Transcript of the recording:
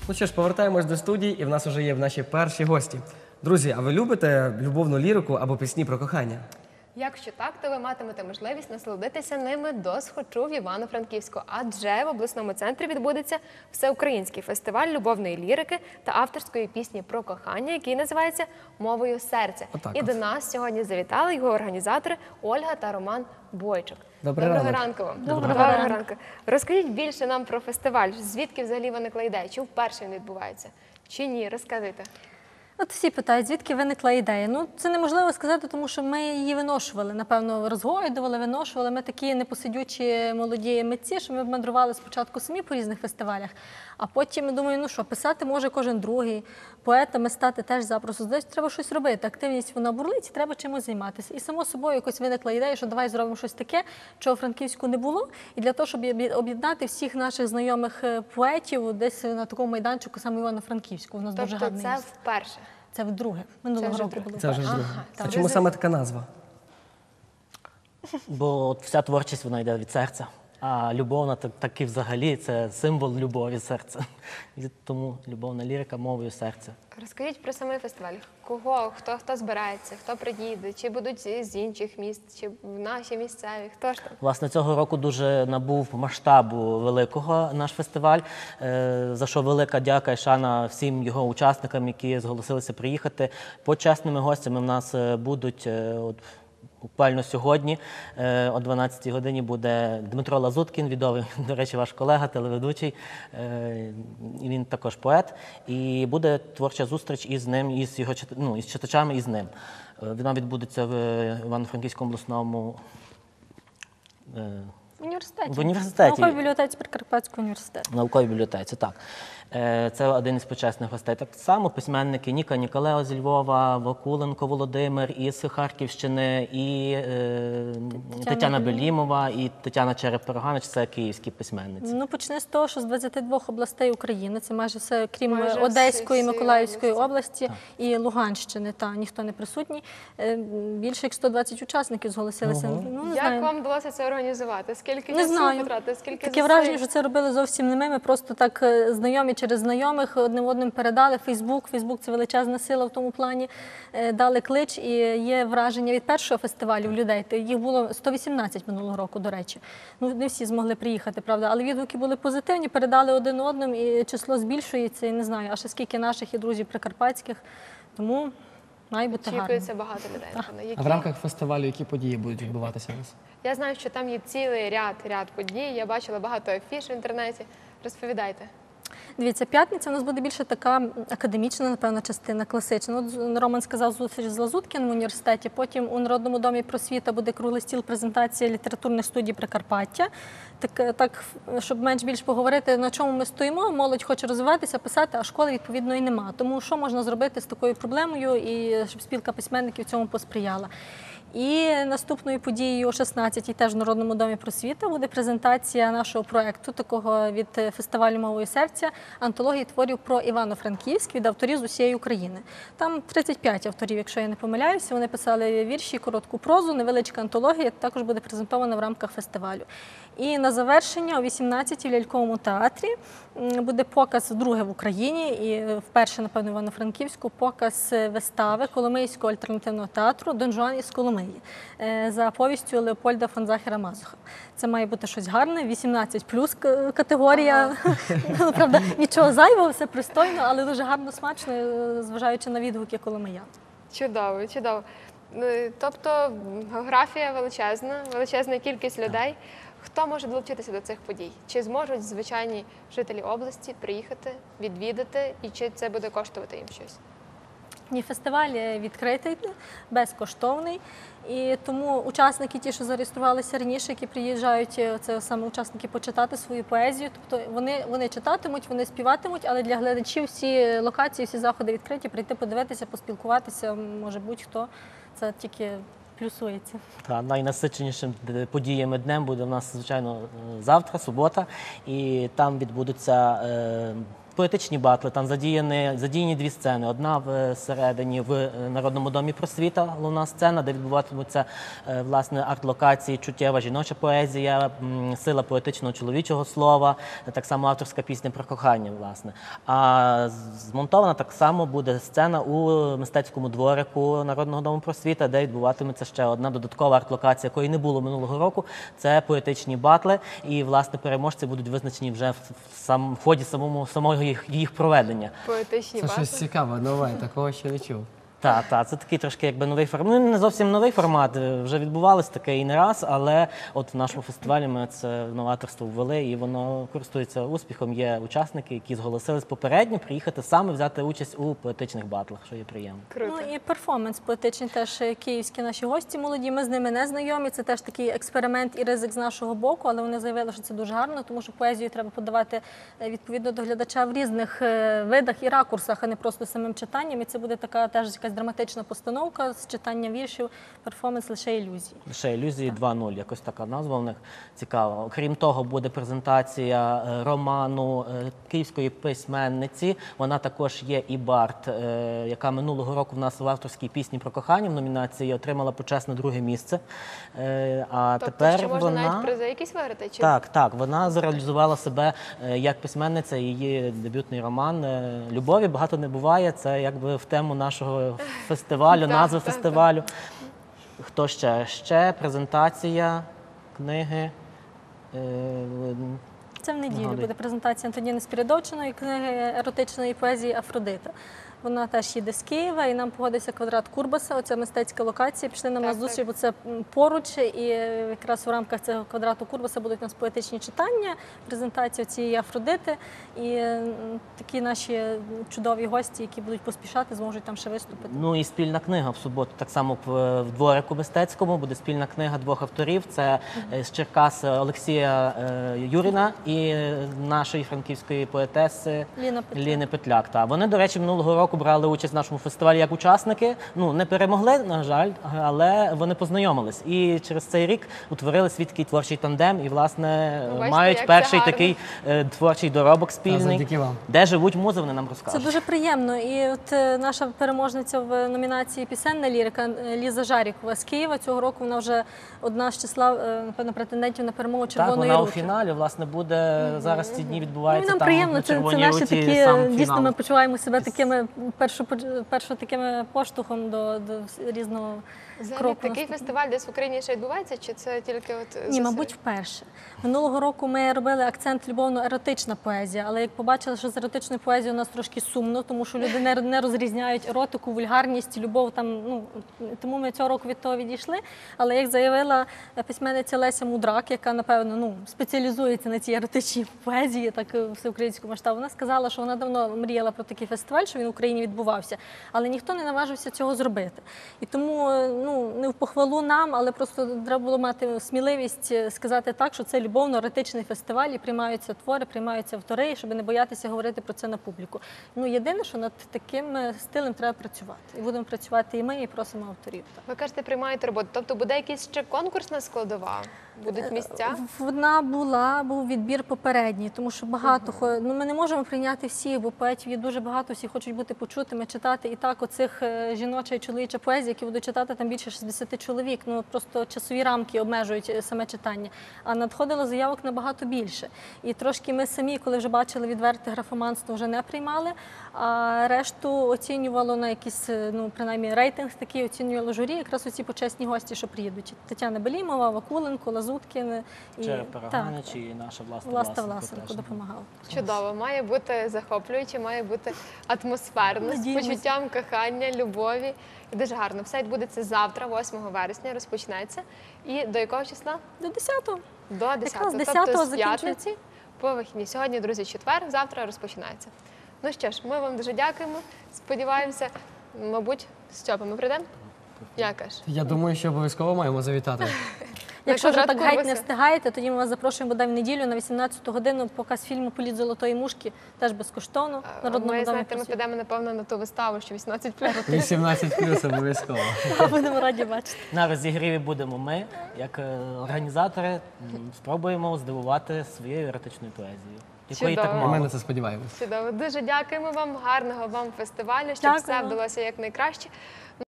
Ну що ж, повертаємось до студії, і в нас вже є наші перші гості. Друзі, а ви любите любовну лірику або пісні про кохання? Якщо так, то ви матимете можливість насолодитися ними до схочу в Івано-Франківську, адже в обласному центрі відбудеться всеукраїнський фестиваль любовної лірики та авторської пісні про кохання, який називається «Мовою серця». І до нас сьогодні завітали його організатори Ольга та Роман Бойчук. Доброго ранку вам. Доброго ранку. Розкажіть більше нам про фестиваль. Звідки взагалі виникла ідея? Чи вперше він відбувається? Чи ні? Розказуйте. От всі питають, звідки виникла ідея. Ну, це неможливо сказати, тому що ми її виношували, напевно, розгойдували, виношували. Ми такі непосидючі молоді митці, що ми мандрували спочатку самі по різних фестивалях, а потім, думаю, ну що, писати може кожен другий, поетами стати теж запросто. Десь треба щось робити, активність вона бурлить, і треба чимось займатися. І само собою якось виникла ідея, що давай зробимо щось таке, чого в Франківську не було, і для того, щоб об'єднати всіх наших знайомих поетів десь на такому майданчику, саме Івано-Франківську. У нас дуже гарне місце. Тобто це вперше? Це вдруге. Минулого року було. Це вже вдруге. А чому саме така назва? Бо вся творчість, вона йде від серця. А любовна, так і взагалі, це символ любові серця. І тому любовна лірика мовою серця. Розкажіть про самий фестиваль. Кого, хто збирається, хто приїде, чи будуть з інших міст, чи наші місцеві, хто ж там? Власне, цього року дуже набув масштабу великого наш фестиваль, за що велика дяка і шана всім його учасникам, які зголосилися приїхати. Почесними гостями в нас будуть буквально сьогодні о 12-й годині буде Дмитро Лазуткін, відомий, до речі, ваш колега, телеведучий, і він також поет. І буде творча зустріч із ним, із його із читачами і з ним. Вона відбудеться в Івано-Франківському обласному університеті. Науковій бібліотеці Прикарпатського університету. Науковій бібліотеці, так. Це один із почесних гостей. Так само письменники Ніка Ніколео зі Львова, Вакуленко Володимир із Харківщини, і Тетяна Белімова, і Тетяна Череп-Пироганович – це київські письменниці. Ну, почне з того, що з 22 областей України, це майже все, крім Одеської, Миколаївської області і Луганщини, ніхто не присутній. Більше як 120 учасників зголосилися. Як вам вдалося це організувати? Скільки часу потратили? Таке враження, що це робили зовсім не ми просто так знайомі через знайомих одним одним передали. Фейсбук – це величезна сила в тому плані, дали клич, і є враження від першого фестивалю людей. Їх було 118 минулого року, до речі. Ну, не всі змогли приїхати, правда, але відгуки були позитивні, передали один одному, і число збільшується, і не знаю, аж скільки наших і друзів прикарпатських, тому має бути гарно. Очікується багато людей. А в рамках фестивалю які події будуть відбуватися у нас? Я знаю, що там є цілий ряд подій, я бачила багато афіш в інтернеті. Розповідайте. Дивіться, п'ятниця у нас буде більше така академічна, напевно, частина, класична. От Роман сказав зустріч з Лазуткіним в університеті, потім у Народному домі просвіта буде круглий стіл, презентація літературних студій Прикарпаття. Так, щоб менш-більш поговорити, на чому ми стоїмо, молодь хоче розвиватися, писати, а школи, відповідно, і нема. Тому що можна зробити з такою проблемою, і щоб спілка письменників цьому посприяла. І наступною подією о 16-й теж в Народному домі просвіта буде презентація нашого проєкту, такого від фестивалю «Мовою серця», антології творів про Івано-Франківськ від авторів з усієї України. Там 35 авторів, якщо я не помиляюся, вони писали вірші, коротку прозу, невеличка антологія, також буде презентована в рамках фестивалю. І на завершення о 18-й в Ляльковому театрі буде показ вдруге в Україні і вперше, напевно, в Івано-Франківську, показ вистави Коломийського альтернативного театру «Дон Жуан із Коломиї» за повістю Леопольда фон Захера-Мазуха. Це має бути щось гарне, 18+ категорія. Правда, нічого зайвого, все пристойно, але дуже гарно, смачно, зважаючи на відгуки коломиян. Чудово, чудово. Тобто географія величезна кількість людей. Хто може долучитися до цих подій? Чи зможуть звичайні жителі області приїхати, відвідати, і чи це буде коштувати їм щось? Ні, фестиваль відкритий, безкоштовний, і тому учасники, ті, що зареєструвалися раніше, які приїжджають, це саме учасники почитати свою поезію, тобто вони читатимуть, вони співатимуть, але для глядачів всі локації, всі заходи відкриті, прийти подивитися, поспілкуватися, може будь-хто, це тільки плюсується. Найнасиченішим подіями днем буде в нас, звичайно, завтра, субота, і там відбудуться поетичні батли. Там задіяні дві сцени. Одна всередині в Народному домі просвіта, головна сцена, де відбуватимуться власне арт-локації, чуттєва жіноча поезія, сила поетичного чоловічого слова, так само авторська пісня про кохання, власне. А змонтована так само буде сцена у мистецькому дворику Народного дому просвіта, де відбуватиметься ще одна додаткова арт-локація, якої не було минулого року. Це поетичні батли. І, власне, переможці будуть визначені вже в ході самого їх проведення. Поетичні Це батли. щось цікаве, нове, такого ще не чув. Так, це такий трошки якби новий формат. Ну, не зовсім новий формат, вже відбувалось таке і не раз, але от в нашому фестивалі ми це новаторство ввели, і воно користується успіхом. Є учасники, які зголосились попередньо приїхати саме взяти участь у поетичних батлах, що є приємно. Круто. Ну і перформанс поетичний теж київські наші гості молоді. Ми з ними не знайомі. Це теж такий експеримент і ризик з нашого боку, але вони заявили, що це дуже гарно, тому що поезію треба подавати відповідно до глядача в різних видах і ракурсах, а не просто самим читанням. І це буде така теж якась драматична постановка з читання віршів, перформанс лише ілюзії. Лише ілюзії 2.0, якось така назва в них цікава. Окрім того, буде презентація роману київської письменниці. Вона також є і бард, яка минулого року в нас в авторській пісні про кохання в номінації отримала почесне друге місце. А Тобто, тепер що можна вона... навіть призи якісь виграти? Чи... Так, вона зареалізувала себе як письменниця, її дебютний роман «Любові багато не буває». Це якби в тему нашого фестивалю, назви фестивалю. Хто ще? Ще презентація книги. Це в неділю Нагадуй. буде презентація Антоніни Спіридовчиної книги еротичної поезії «Афродита». Вона теж їде з Києва, і нам погодився квадрат Курбаса. Оце мистецька локація. Пішли нам на зустріч, бо це поруч. І якраз у рамках цього квадрату Курбаса будуть у нас поетичні читання, презентація цієї Афродити. І такі наші чудові гості, які будуть поспішати, зможуть там ще виступити. Ну і спільна книга в суботу. Так само в дворику мистецькому буде спільна книга двох авторів. Це з Черкас Олексія Юріна і нашої франківської поетеси Ліни Петляк. Вони, до речі, минулого року брали участь в нашому фестивалі як учасники. Ну, не перемогли, на жаль, але вони познайомились. І через цей рік утворили свій такий творчий тандем і, власне, Бачите, мають як перший це гарно. такий творчий доробок Та, спільний. завдяки вам. Де живуть музи, вони нам Це розкажуть. дуже приємно. І от наша переможниця в номінації «Пісенна лірика» Ліза Жарікова з Києва. Цього року вона вже одна з числа, напевно, претендентів на перемогу Так, «Червоної вона у руки». фіналі, власне, буде зараз ці дні відбуваються Нам там приємно, на це Червоній наші руці, такі, сам дійсно, фінал. ми почуваємо себе такими першим таким поштовхом до різного Взагалі, кроку. такий наступного. фестиваль десь в Україні ще відбувається, чи це тільки от Ні, мабуть, вперше. Минулого року ми робили акцент любовно-еротична поезія, але як побачили, що з еротичною поезією у нас трошки сумно, тому що люди не розрізняють еротику, вульгарність, любов там. Ну тому ми цього року від того відійшли. Але як заявила письменниця Леся Мудрак, яка напевно спеціалізується на цій еротичній поезії, так всеукраїнському масштабу, вона сказала, що вона давно мріяла про такий фестиваль, що він в Україні відбувався, але ніхто не наважився цього зробити. І тому не в похвалу нам, але просто треба було мати сміливість сказати так, що це любовно-еротичний фестиваль, і приймаються твори, приймаються автори, щоб не боятися говорити про це на публіку. Єдине, що над таким стилем треба працювати. І будемо працювати і ми, і просимо авторів. Так. Ви кажете, приймаєте роботу. Тобто буде якась ще конкурсна складова? Будуть місця? Вона був відбір попередній, тому що багато, ми не можемо прийняти всіх, бо поетів є дуже багато, всі хочуть бути почутими, читати. І так оцих жіноча і чоловіча поезія, які будуть читати, там більше 60 чоловік, просто часові рамки обмежують саме читання. А надходило заявок набагато більше. І трошки ми самі, коли вже бачили відверте графоманство, вже не приймали, а решту оцінювало на якийсь, принаймні, рейтинг такий, оцінювало журі, якраз оці почесні гості, що приїдуть. Тетяна Белімова, Вакуленко, Лазуткін. Чи Переганич, і наша Власта Власенко допомагала. Чудово. Має бути захоплююче, має бути атмосферно, з Надіємось. почуттям кохання, любові. І дуже гарно. Все відбудеться завтра, 8 вересня, розпочнеться. І до якого числа? До 10-го. До 10-го. Якраз 10-го Тобто з закінчується. п'ятниці по вихідні. Сьогодні, друзі, четвер, завтра розпочинається. Ну що ж, ми вам дуже дякуємо. Сподіваємося, мабуть, Стьопа, ми прийдемо? Як Я думаю, що обов'язково маємо завітати. Якщо вже квадрат так геть не Курбаса. встигаєте, тоді ми вас запрошуємо бодай в неділю на 18-ту годину, показ фільму «Політ золотої мушки», теж безкоштовно, в Народному Ми, домі знаєте, ми просвіти. підемо, напевно, на ту виставу, що 18+. 18+ обов'язково. Будемо раді бачити. На розігріві будемо ми, як організатори, спробуємо здивувати своєю еротичною поезією. Якої так Чудово. Ми мало. на це сподіваємось. Чудово. Дуже дякуємо вам, гарного вам фестивалю, щоб Дякую все вам. вдалося якнайкраще.